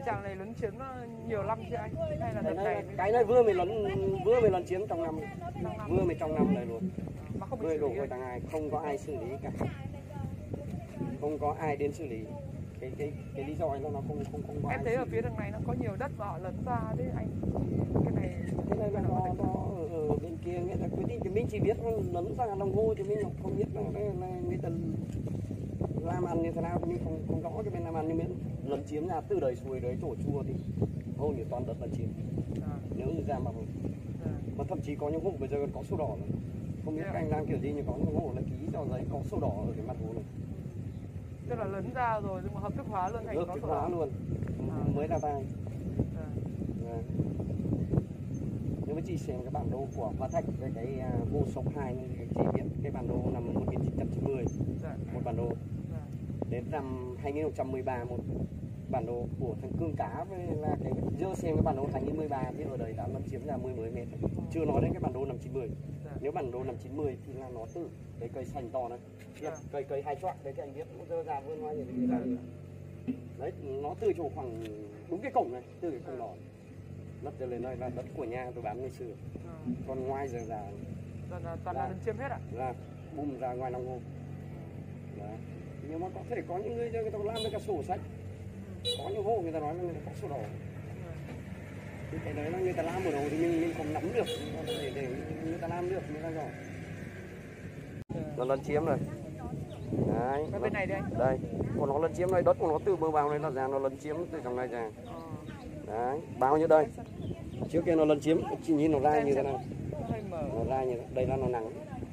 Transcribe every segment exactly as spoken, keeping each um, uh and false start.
trạng này lấn chiếm nó nhiều năm chưa anh? Hay là đợt này? Cái này vừa mới lấn vừa mới lấn chiếm trong năm, vừa mới trong năm này luôn. Mà không bị Vừa xử đổ lý về tầng hai, không có ai xử lý cả, không có ai đến xử lý. Cái cái cái lý do nó nó không không không có. Em thấy ở phía đằng này nó có nhiều đất mà họ lấn ra đấy anh. Cái này cái này là nó nó ở, ở bên kia người ta quyết định, thì mình chỉ biết nó lấn ra lòng hồ, thì mình không biết là, là, là người ta làm ăn như thế nào thì mình không không rõ cho bên làm ăn, nhưng mình lấn chiếm ra từ đời suối đấy chỗ chua thì hầu như toàn đất lấn chiếm. à. Nếu như ra mà À. mà thậm chí có những hộ bây giờ còn có sổ đỏ rồi. Không biết Yeah. các anh làm kiểu gì, nhưng có những hộ là ký cho giấy có sổ đỏ ở cái mặt hồ này. Tức là lấn ra rồi nhưng mà hợp thức hóa luôn thành Hợp có thức sổ hóa đỏ. luôn. À. Mới ra tay. À. À. Nếu mà chị xem cái bản đồ của Hóa Thạch, cái cái uh, vô số hai này, thì chị biết cái bản đồ năm một nghìn chín trăm chín mươi, Dạ. một bản đồ. Dạ. Đến năm hai nghìn không trăm mười ba một bản đồ của thằng Cương Cá, với là cái dơ xem cái bản đồ hai nghìn mười ba thì ở đây đã lấn chiếm ra mười mấy mét. Chưa nói đến cái bản đồ năm chín mươi. Dạ. Nếu bản đồ năm chín mươi thì là nó từ cái cây xanh to này, Dạ. cây cây hai choạc đấy, các anh biết nó dơ ra vươn ngoài như thế này. Đấy, nó từ chỗ khoảng đúng cái cổng này, từ cái cổng đó đất trở lên đây là đất của nhà tôi bán ngày xưa. À. Còn ngoài giờ là Toàn là toàn là lấn chiếm hết ạ. là bùm ra ngoài lòng hồ. Đấy. Nhưng mà có thể có những người người ta làm với cả sổ sách, có những hộ người ta nói là người ta có sổ đỏ. Thì cái đấy là người ta làm ở đâu thì mình mình không nắm được, để để người ta làm được người ta rồi. Nó lấn chiếm rồi. Đấy. Ở bên này đây anh. Đây, còn nó lấn chiếm này, đất của nó từ bờ bao này nó ra, nó lấn chiếm từ trong này ra. À. Đấy, bao nhiêu đây? Trước kia nó lấn chiếm, chỉ nhìn nó ra như thế này. Hơi mở. Nó ra như thế. Đây là nó nắng.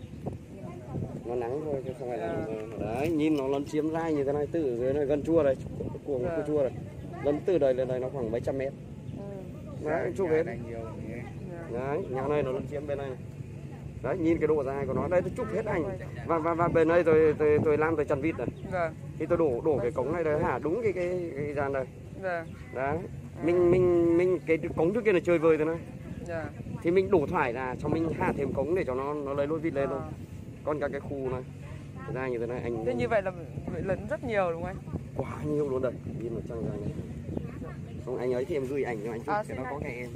Nó nắng thôi chứ không phải là đấy, nhìn nó lấn chiếm ra như thế này, từ dưới này gần chua đây, cuồng cái chua này. Lấn từ đây lên đây nó khoảng mấy trăm mét. Ừ. Đấy, chụp hết. Đấy, nhà này nó lấn chiếm bên này. Đấy, nhìn cái độ dài của nó đây, tôi chụp hết ảnh. Và và và bên đây tôi tôi tôi làm tôi chăn vịt này. Dạ. Thì tôi đổ đổ cái cống này đây hả, đúng cái cái cái gian đây. Dạ. Đấy. Mình mình mình cái cống trước kia là chơi vơi thế này. Dạ. Thì mình đổ thoải ra cho mình hạ thêm cống để cho nó nó lấy lối vịt lên thôi. À. Còn cả cái khu này ra như thế này anh. Thế như vậy là vậy lấn rất nhiều đúng không anh? Quá nhiều luôn đây, nhìn vào trong này. Không anh ấy thì em gửi ảnh cho anh chụp, À, cái đó anh. có cái em.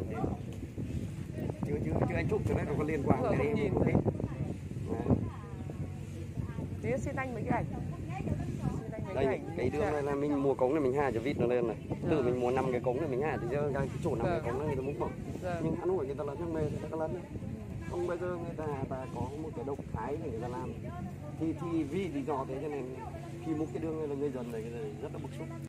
Chứ chứ chứ anh chụp cho nó có liên quan Rồi, cái không em nhìn không thấy. biết. Tí xin anh mấy cái ảnh. Xin anh mấy Đây cái ảnh. cái đường này là mình mua cống này mình hạ cho vịt nó lên này. Từ Dạ. mình mua năm cái cống này mình hạ thì giờ cái chỗ năm Dạ. cái cống này người ta múc bỏ. Dạ. Nhưng Hà Nội người ta lấn trong này người ta lấn. Không bây giờ người ta ta có một cái động thái để người ta làm. Thì thì vì lý do thế cho nên khi múc cái đường này là người dân này rất là bức xúc.